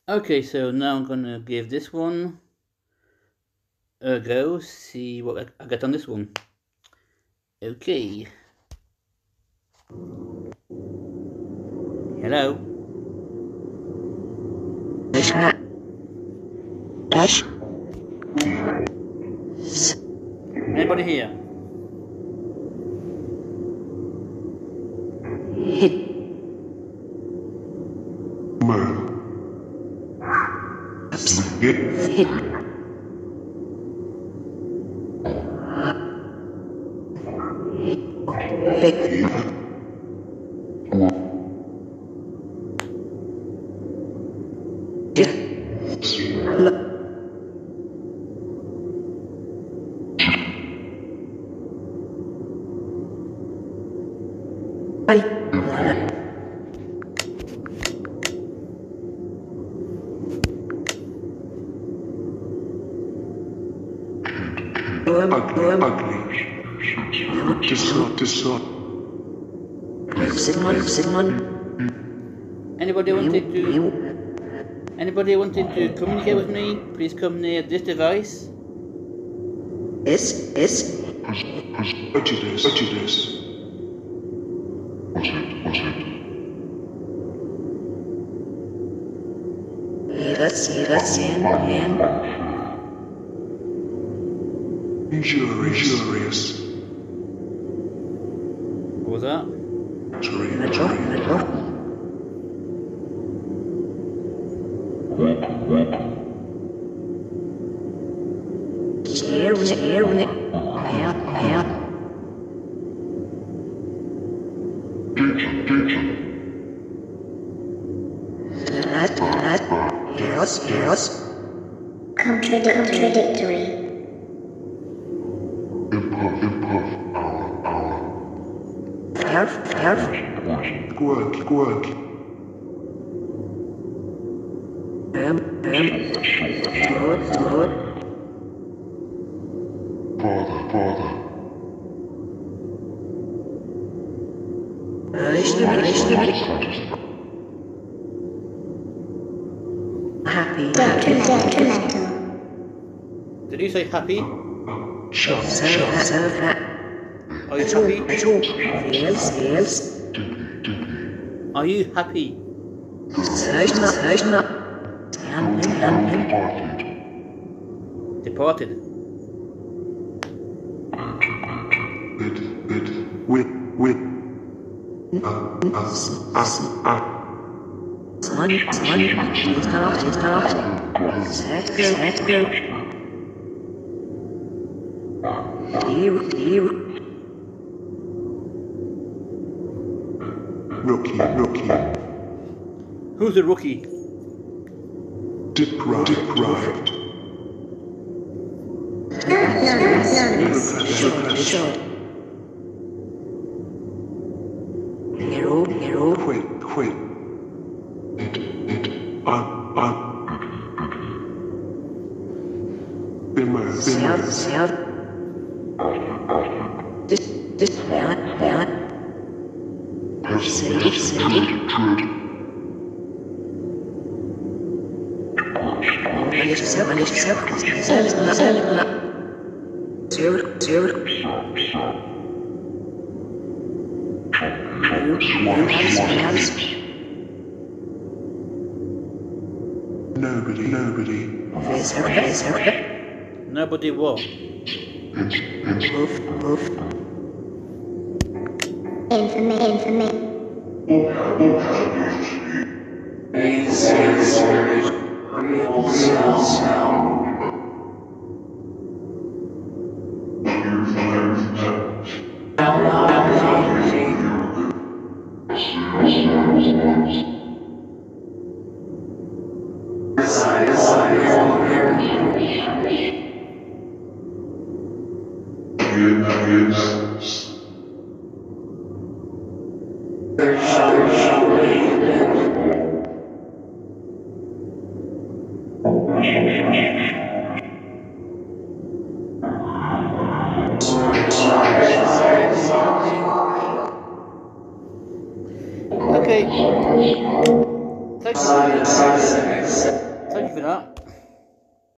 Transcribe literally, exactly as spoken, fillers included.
Okay, so now I'm gonna give this one a go, see what I get on this one. Okay. Hello? Anybody here? Anybody wanted to Anybody wanted to communicate with me? Please come near this device. Yes, yes. Prejudice, prejudice. Yes, yes, and Injurious, injurious. What was that? Metro, metro. Here, here, here, here. That, that, yes, yes. Contradictory. Impuff, impuff. Help, help. Work, work. Um, um. Good, good. Father, father. Richtig, richtig. Happy, happy. Detrimental. Did you say happy? Shut, So, shut. so that. Are you happy? Yes, yes. Are you happy? Search not, search not. Stand, stand. Departed. Bid, bid, whip, whip. Uh, uh, uh, uh. Son, son. She's not, she's not. Set, go, set, go. You, you. Rookie, rookie. Who's the rookie? Deprived, deprived. Short, short. Hero, hero. Quit, quit. It, it, uh, uh. Bimmer, South, bimmer. south. This, this, that, that. City, city. Seven, seven, seven, seven. Zero, zero. Nobody, nobody. Visor, visor. Nobody what? Move, move. Infamy, infamy. Okay. Thank you.